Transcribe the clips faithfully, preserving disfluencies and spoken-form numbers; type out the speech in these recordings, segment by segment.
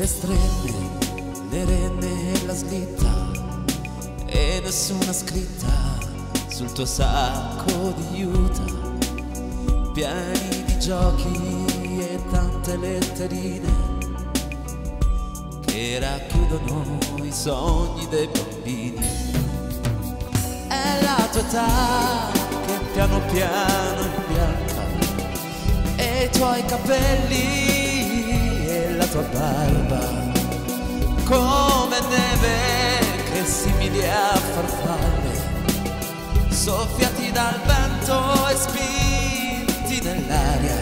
le strenne, le renne e la slitta, e nessuna scritta sul tuo sacco di juta, pieni di giochi e tante letterine che racchiudono i sogni dei bambini. È la tua età che piano piano imbianca, e i tuoi capelli e la tua barba come neve che simili a farfalle, soffiati dal vento e spinti nell'aria,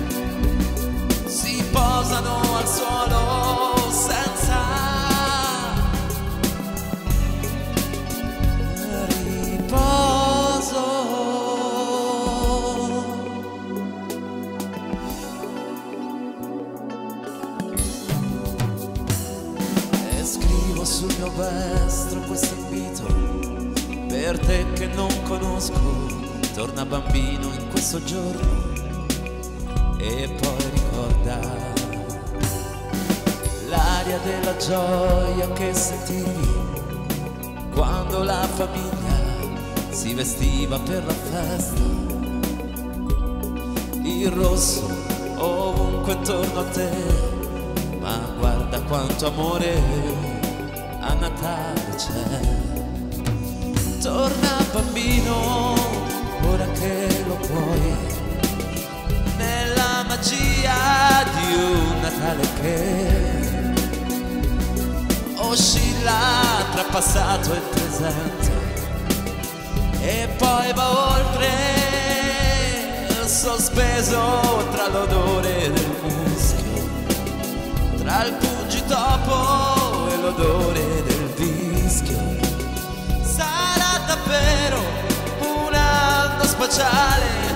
si posano al suolo senza riposo. E scrivo sul mio vestro questo invito per te che non conosco. Torna bambino in questo giorno e poi ricorda l'aria della gioia che sentivi quando la famiglia si vestiva per la festa. Il rosso ovunque intorno a te, ma guarda quanto amore a Natale c'è. Torna bambino, ora che lo puoi, nella magia di un Natale che oscilla tra passato e presente, e poi va oltre, sospeso tra l'odore del muschio, tra il pungitopo e l'odore del vischio. Sarà davvero un anno speciale